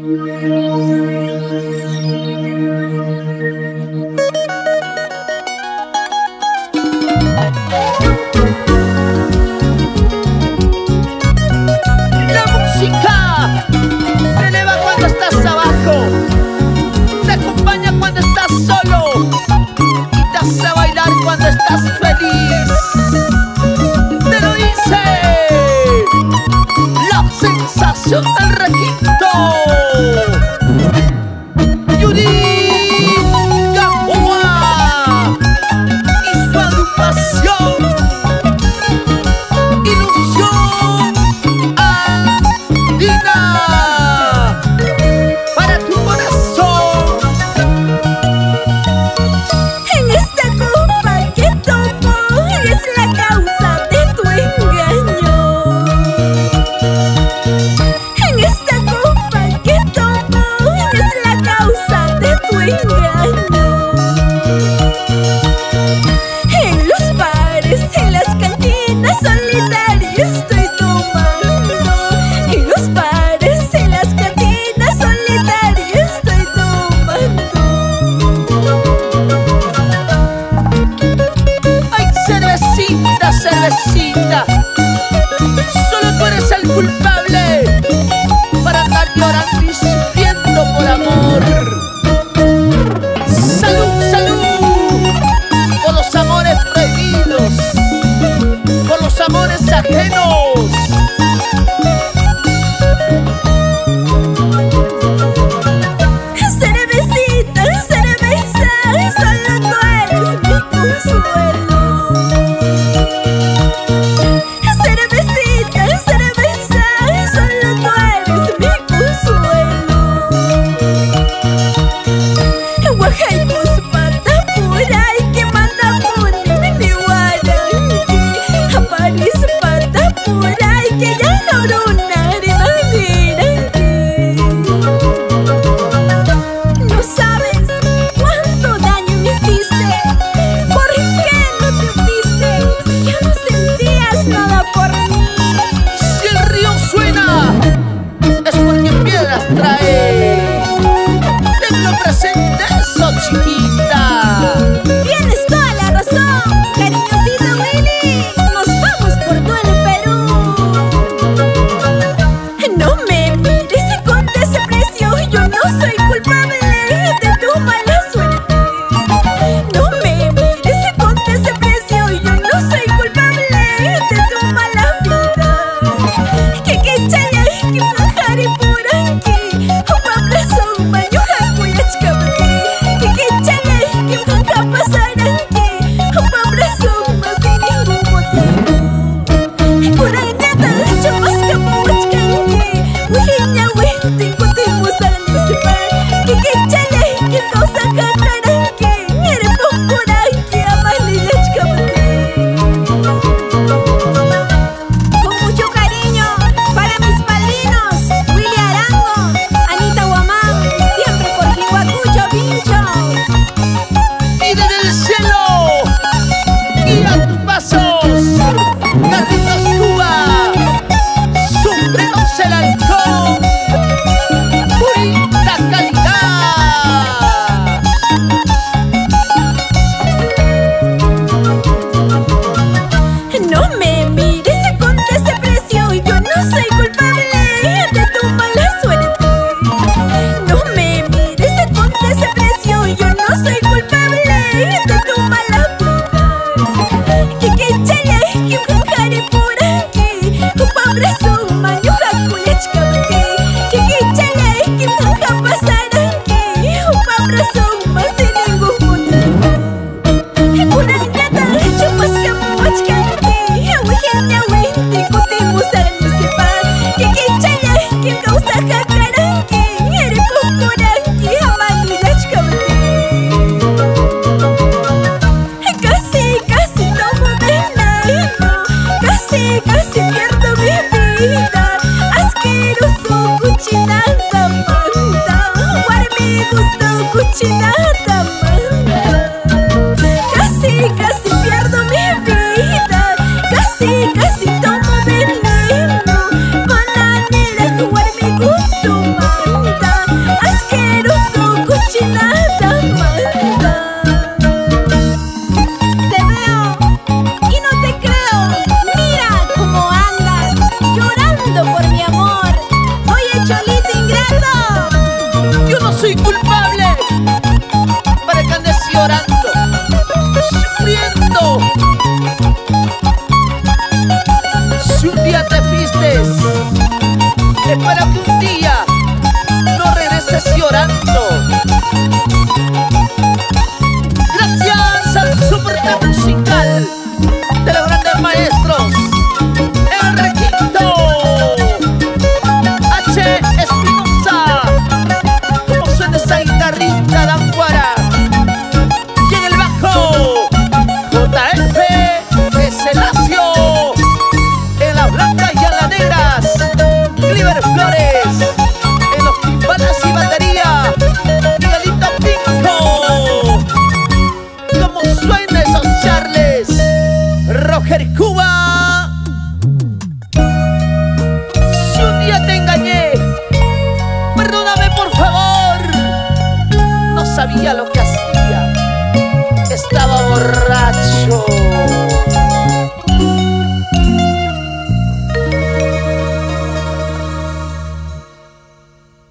La música te eleva cuando estás abajo, te acompaña cuando estás solo y te hace bailar cuando estás feliz. Te lo dice la sensación del requinto, Yuri Gamboa y su agrupación Ilusión Andina, para tu corazón. En esta copa que tomo es la causa de tu engaño. En esta copa que tomo es la causa de tu engaño. En los bares, en las cantinas solitarias estoy tomando. En los bares, en las cantinas solitarias estoy tomando. Ay, cervecita, cervecita, solo tú eres el culpable para andar llorando y sufriendo por amor. Salud, salud, por los amores prohibidos, por los amores ajenos. Cervecita, cerveza, solo tú eres mi consuelo. Cervecita, cerveza, solo tú eres mi consuelo. Oaxaca, Patapura, y que manda pone mi guaranqui. A París, Patapura, y que ya cabrona de no sabes cuánto daño me hiciste. ¿Por qué no te fuiste? Si ya no sentías nada por mí. Si el río suena, es porque piedras trae. Tenlo presente eso, chiquita. Tienes toda la razón, cariñosito Willy. Nos vamos por todo el Perú. No me mires con desprecio, yo no soy culpable de tu mala suerte. No me mires con desprecio, yo no soy culpable de tu mala vida. Que chaya, que majari por aquí, un abrazo, baño, jacuya, que chaya, que maja pasar aquí, un abrazo, más sin ningún motivo. Curañata, chamasca, muachcanqui, ujiña, huente, contigo salnisipar, que chaya, que causa jacaranqui, eres popuranqui, con mucho cariño para mis padrinos, Willy Arango, Anita Guamán, siempre por Jihuacucho, Pinchos. Y desde el cielo, guía tus pasos, Carlitos Cuba, Sombreros el Halcón, purita calidad. No me mires con desprecio, yo no soy culpable de tu mala suerte. No me mires con desprecio, yo no soy culpable de tu mala vida. Que chaya, que majari por aquí, un abrazo, maño, jacuya, que chaya, que maja pasar aquí, un abrazo, más sin ningún motivo. Curañata, chamasca, muachcanqui, ujiña, huente, contigo salnisipar, que chaya, que causa jacaranqui, eres popuranqui, amanillachcabati. Casi, casi tomo veneno, casi, casi pierdo mi vida. Asqueroso, cuchinada, manda, guarmi gusto, cuchinada, manda. Casi, casi pierdo mi vida, casi, casi tomo veneno. Con la nera jugar mi gusto manda. llorando, sufriendo. Si un día te fuiste, espero que un día no regreses llorando. Gracias al soporte musical de los grandes maestros Enriquito H. Espinosa. Como suena esa guitarrita de Anguara. Y en el bajo JF Eselacio. En las blancas y en las negras Cliver Flores. En los timpanas y batería Miguelito Pinco. Como suena esos charles Roger Cuba. Si un día te engañé, perdóname por favor. No sabía lo que hacía, estaba borracho.